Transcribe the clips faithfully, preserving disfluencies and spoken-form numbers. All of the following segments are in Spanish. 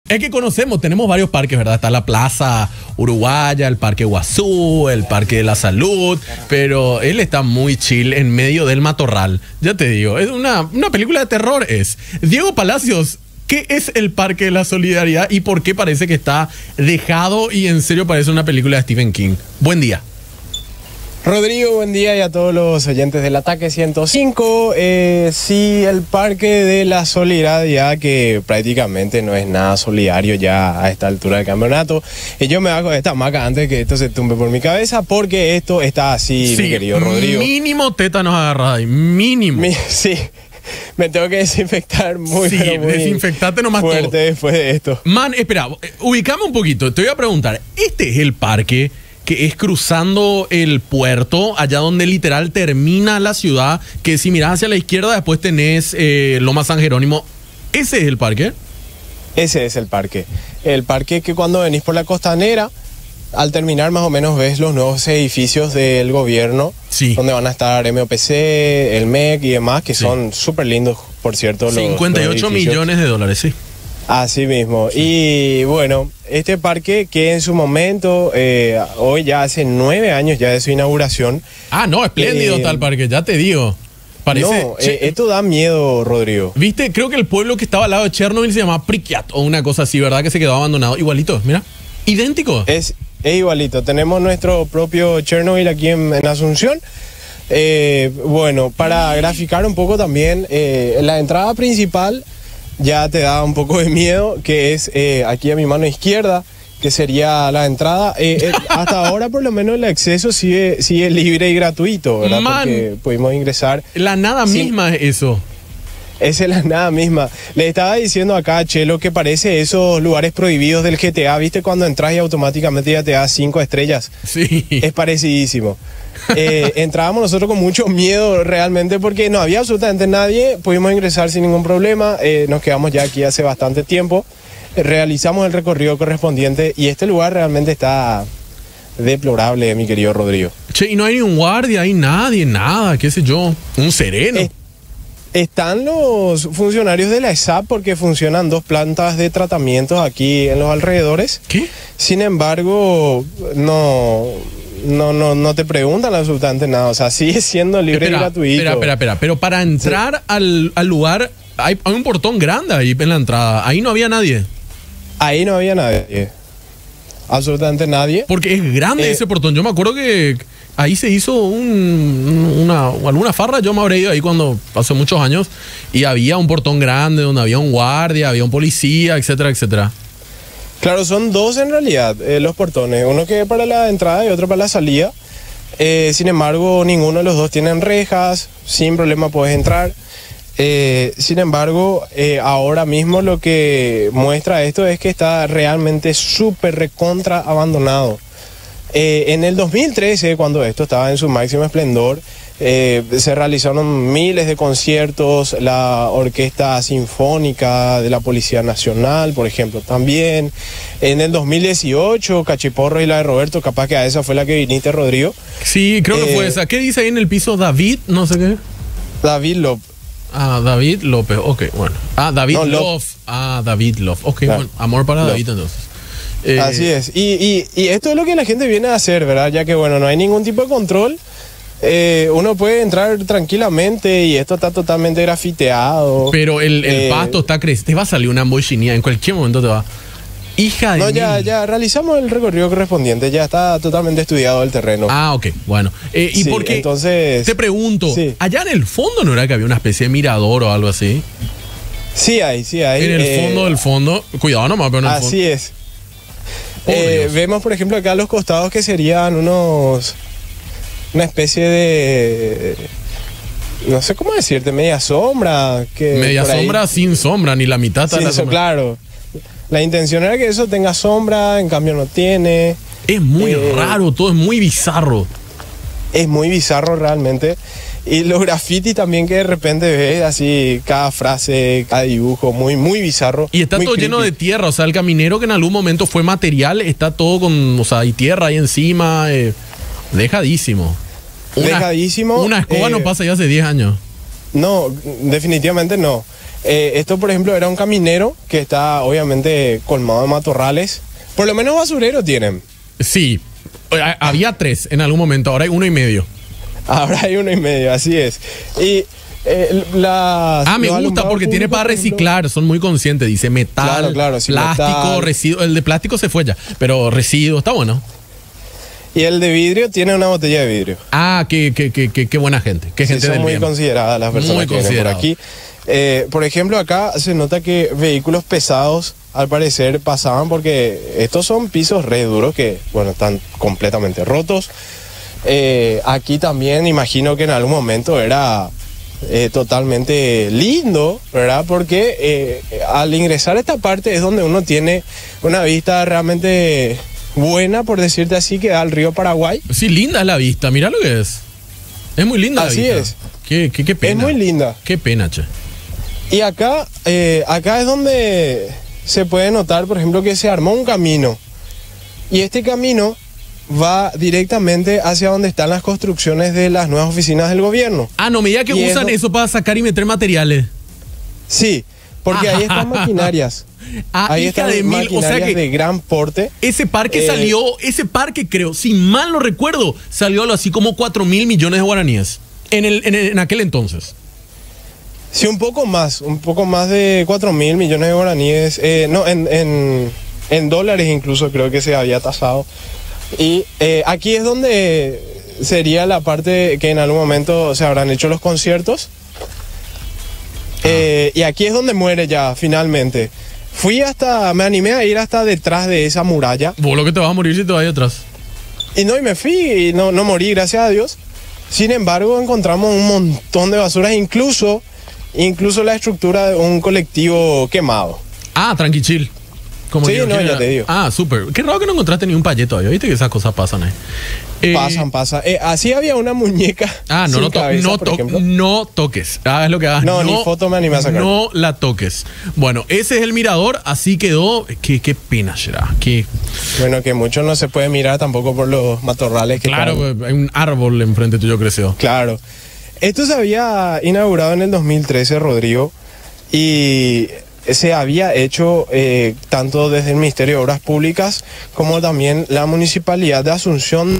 Es que conocemos, tenemos varios parques, ¿verdad? Está la Plaza Uruguaya, el Parque Guazú, el Parque de la Salud, pero él está muy chill en medio del matorral. Ya te digo, es una, una película de terror es. Diego Palacios, ¿qué es el Parque de la Solidaridad y por qué parece que está dejado y en serio parece una película de Stephen King? Buen día. Rodrigo, buen día y a todos los oyentes del Ataque ciento cinco. Eh, sí, el Parque de la Solidaridad, que prácticamente no es nada solidario ya a esta altura del campeonato. Y yo me hago esta maca antes de que esto se tumbe por mi cabeza, porque esto está así, sí, mi querido Rodrigo. Mínimo tétanos agarrada ahí, mínimo. Mi, sí, me tengo que desinfectar muy, sí, pero muy desinfectate nomás fuerte todo. Después de esto. Man, espera, ubicame un poquito. Te voy a preguntar, ¿este es el parque que es cruzando el puerto, allá donde literal termina la ciudad, que si miras hacia la izquierda después tenés eh, Loma San Jerónimo? ¿Ese es el parque? Ese es el parque. El parque que cuando venís por la costanera, al terminar más o menos ves los nuevos edificios del gobierno, sí, donde van a estar M O P C, el M E C y demás, que sí, son súper lindos, por cierto. cincuenta y ocho millones de dólares, sí. Así mismo. Sí. Y bueno, este parque que en su momento, eh, hoy ya hace nueve años ya de su inauguración. Ah, no, espléndido eh, tal parque, ya te digo. Parece, no, eh, esto da miedo, Rodrigo. Viste, creo que el pueblo que estaba al lado de Chernobyl se llama Pripyat o una cosa así, ¿verdad? Que se quedó abandonado. Igualito, mira. Idéntico. Es, es igualito. Tenemos nuestro propio Chernobyl aquí en, en Asunción. Eh, bueno, para graficar un poco también, eh, la entrada principal ya te da un poco de miedo, que es eh, aquí a mi mano izquierda, que sería la entrada. Eh, eh, hasta ahora por lo menos el acceso sigue, sigue libre y gratuito, ¿verdad? Man, porque pudimos ingresar. La nada sin, misma es eso. Esa es la nada misma. Le estaba diciendo acá a Chelo que parece esos lugares prohibidos del G T A, ¿viste? Cuando entras y automáticamente ya te da cinco estrellas. Sí. Es parecidísimo. Eh, entrábamos nosotros con mucho miedo realmente porque no había absolutamente nadie, pudimos ingresar sin ningún problema, eh, nos quedamos ya aquí hace bastante tiempo, eh, realizamos el recorrido correspondiente y este lugar realmente está deplorable, mi querido Rodrigo. Che, y no hay ni un guardia, hay nadie, nada, qué sé yo, un sereno. Eh, Están los funcionarios de la E S A P porque funcionan dos plantas de tratamientos aquí en los alrededores. ¿Qué? Sin embargo, no... No, no, no te preguntan absolutamente nada, o sea, sigue siendo libre espera, y gratuito. Espera, espera, espera, pero para entrar sí. al, al lugar hay, hay un portón grande ahí en la entrada, ahí no había nadie. Ahí no había nadie, absolutamente nadie. Porque es grande eh, ese portón, yo me acuerdo que ahí se hizo un, una, alguna farra, yo me habré ido ahí cuando hace muchos años, y había un portón grande donde había un guardia, había un policía, etcétera, etcétera. Claro, son dos en realidad eh, los portones, uno que es para la entrada y otro para la salida. Eh, sin embargo, ninguno de los dos tienen rejas, sin problema puedes entrar. Eh, sin embargo, eh, ahora mismo lo que muestra esto es que está realmente súper recontra abandonado. Eh, en el dos mil trece, cuando esto estaba en su máximo esplendor, Eh, se realizaron miles de conciertos, la Orquesta Sinfónica de la Policía Nacional, por ejemplo, también. En el dos mil dieciocho, Cachiporro y la de Roberto, capaz que a esa fue la que viniste, Rodrigo. Sí, creo que eh, fue esa. ¿Qué dice ahí en el piso David? No sé qué. David López. Ah, David López, ok, bueno. Ah, David no, Love. Ah, David Love. Ok, claro. Bueno, amor para Love. David entonces. Eh, Así es. Y, y, y esto es lo que la gente viene a hacer, ¿verdad? Ya que, bueno, no hay ningún tipo de control. Eh, uno puede entrar tranquilamente y esto está totalmente grafiteado. Pero el, el eh, pasto está creciendo. Te va a salir una ambochinía, en cualquier momento te va. Hija de No, mil. ya, ya realizamos el recorrido correspondiente, ya está totalmente estudiado el terreno. Ah, ok, bueno. Eh, y sí, porque entonces, te pregunto, sí. allá en el fondo no era que había una especie de mirador o algo así. Sí hay, sí hay. En el eh, fondo del fondo, cuidado nomás, pero en el así fondo. Así es. Oh, eh, vemos, por ejemplo, acá a los costados que serían unos... una especie de, no sé cómo decirte, media sombra. Que media sombra ahí, sin sombra, ni la mitad. Sí, la eso, sombra. Claro. La intención era que eso tenga sombra, en cambio no tiene. Es muy eh, raro, todo es muy bizarro. Es muy bizarro realmente. Y los grafitis también que de repente ves así, cada frase, cada dibujo, muy, muy bizarro. Y está todo creepy. lleno de tierra, o sea, el caminero que en algún momento fue material, está todo con, o sea, hay tierra ahí encima, eh, dejadísimo. Una, Dejadísimo. Una escoba eh, no pasa ya hace diez años. No, definitivamente no. Eh, esto, por ejemplo, era un caminero que está obviamente colmado de matorrales. Por lo menos basurero tienen. Sí, ha- había tres en algún momento, ahora hay uno y medio. Ahora hay uno y medio, así es. Y eh, las, Ah, me los gusta alumbrados porque tiene públicos, para por ejemplo, reciclar, son muy conscientes, dice metal, Claro, claro, sí, plástico, metal. residuo. El de plástico se fue ya, pero residuo, está bueno. Y el de vidrio tiene una botella de vidrio. Ah, qué, qué, qué, qué, qué buena gente, qué Sí, gente son del muy bien. consideradas las personas Muy que vienen por considerados. aquí. Eh, por ejemplo, acá se nota que vehículos pesados, al parecer, pasaban porque estos son pisos re duros que, bueno, están completamente rotos. Eh, aquí también imagino que en algún momento era eh, totalmente lindo, ¿verdad? Porque eh, al ingresar a esta parte es donde uno tiene una vista realmente buena, por decirte así, que da al río Paraguay. Sí, linda es la vista, mira lo que es. Es muy linda Así la vista. es. Qué, qué, qué pena. Es muy linda. Qué pena, che. Y acá, eh, acá es donde se puede notar, por ejemplo, que se armó un camino. Y este camino va directamente hacia donde están las construcciones de las nuevas oficinas del gobierno. Ah, no me diga que Y usan eso- eso para sacar y meter materiales. Sí, porque ahí están maquinarias. Ah, Ahí hija están de mil, o sea maquinarias que de gran porte. ese parque Eh, salió, ese parque creo, si mal no recuerdo, salió algo así como cuatro mil millones de guaraníes en, el, en, el- en aquel entonces. Sí, un poco más, un poco más de cuatro mil millones de guaraníes. eh, no, en, en, en dólares incluso creo que se había tasado. Y eh, aquí es donde sería la parte que en algún momento se habrán hecho los conciertos. Eh, y aquí es donde muere ya, finalmente. Fui hasta, me animé a ir hasta detrás de esa muralla. Vos lo que te vas a morir si te vas ahí atrás. Y no, y me fui y no, no morí, gracias a Dios. Sin embargo, encontramos un montón de basuras, incluso, incluso la estructura de un colectivo quemado. Ah, tranqui chill. Como Sí, yo, no, ¿quién ya era? te digo. Ah, súper. Qué raro que no encontraste ni un payé todavía. Viste que esas cosas pasan ahí. Eh, Pasan, pasan. Eh, así había una muñeca. Ah, no, sin no, to- cabeza, no, por to- ejemplo. no toques. Ah, es lo que hagas. No, ni foto me animé a sacar. No la toques. Bueno, ese es el mirador. Así quedó. Qué, qué pena será. Qué, Bueno, que mucho no se puede mirar tampoco por los matorrales que claro, están. hay un árbol enfrente tuyo creció. Claro. Esto se había inaugurado en el dos mil trece, Rodrigo, y se había hecho eh, tanto desde el Ministerio de Obras Públicas como también la Municipalidad de Asunción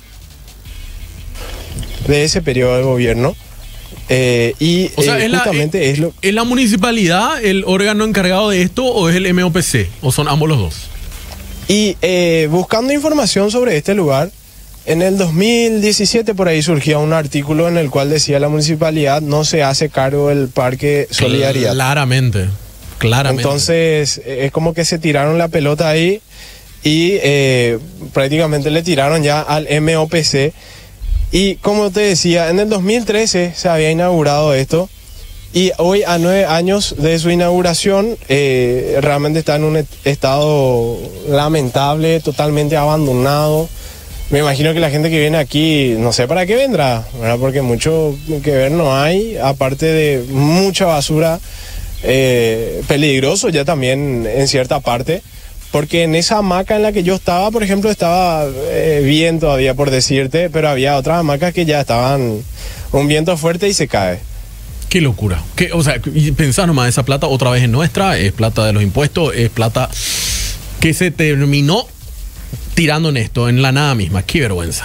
de ese periodo de gobierno. Eh, y O sea, eh, ¿es, la, justamente eh, es lo... ¿es la municipalidad el órgano encargado de esto o es el M O P C? ¿O son ambos los dos? Y eh, buscando información sobre este lugar, en el dos mil diecisiete por ahí surgía un artículo en el cual decía la municipalidad no se hace cargo del Parque Solidaridad. Claramente. Claramente. Entonces eh, es como que se tiraron la pelota ahí y eh, prácticamente le tiraron ya al M O P C. Y como te decía, en el dos mil trece se había inaugurado esto y hoy a nueve años de su inauguración eh, realmente está en un et- estado lamentable, totalmente abandonado. Me imagino que la gente que viene aquí, no sé para qué vendrá, ¿verdad? Porque mucho que ver no hay, aparte de mucha basura, eh, peligroso ya también en cierta parte. Porque en esa hamaca en la que yo estaba, por ejemplo, estaba eh, bien todavía, por decirte, pero había otras hamacas que ya estaban un viento fuerte y se cae. Qué locura. Qué, o sea, y pensá nomás, esa plata otra vez es nuestra, es plata de los impuestos, es plata que se terminó tirando en esto, en la nada misma. Qué vergüenza.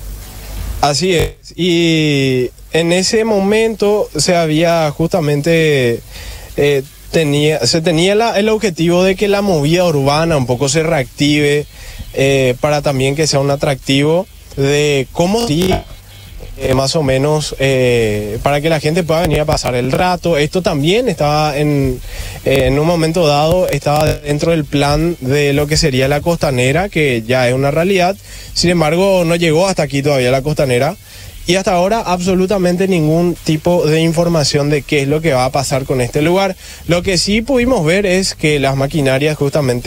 Así es. Y en ese momento se había justamente... eh, tenía, se tenía la- el objetivo de que la movida urbana un poco se reactive eh, para también que sea un atractivo de cómo sí, eh, más o menos eh, para que la gente pueda venir a pasar el rato. Esto también estaba en, eh, en un momento dado, estaba dentro del plan de lo que sería la costanera, que ya es una realidad. Sin embargo, no llegó hasta aquí todavía la costanera. Y hasta ahora absolutamente ningún tipo de información de qué es lo que va a pasar con este lugar. Lo que sí pudimos ver es que las maquinarias justamente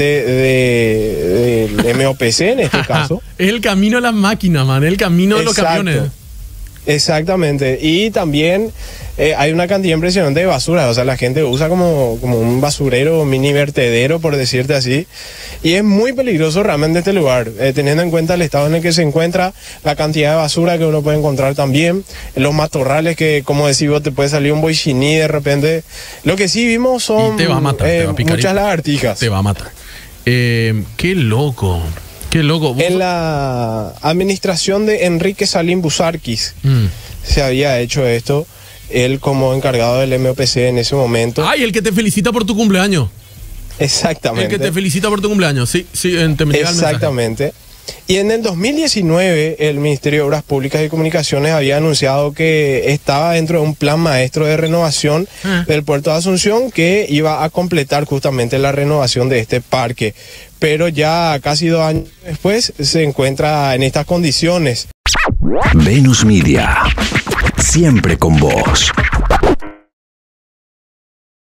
de, del M O P C en este caso. Es el camino a las máquinas, man, el camino de los Exacto. camiones. Exactamente, y también eh, hay una cantidad impresionante de basura, o sea, la gente usa como, como un basurero, mini vertedero, por decirte así, y es muy peligroso realmente este lugar, eh, teniendo en cuenta el estado en el que se encuentra, la cantidad de basura que uno puede encontrar también, los matorrales que, como decís vos, te puede salir un boichiní de repente. Lo que sí vimos son te va a matar, eh, te va a picar muchas y lagartijas. Te va a matar. Eh, qué loco. Qué loco. ¿Vos? En la administración de Enrique Salim Busarquis Mm. se había hecho esto, él como encargado del M O P C en ese momento. Ay, el que te felicita por tu cumpleaños. Exactamente. El que te felicita por tu cumpleaños. Sí, sí, en- te me llega el mensaje. Exactamente. Y en el dos mil diecinueve el Ministerio de Obras Públicas y Comunicaciones había anunciado que estaba dentro de un plan maestro de renovación Ah. del puerto de Asunción que iba a completar justamente la renovación de este parque. Pero ya casi dos años después se encuentra en estas condiciones. Venus Media, siempre con vos.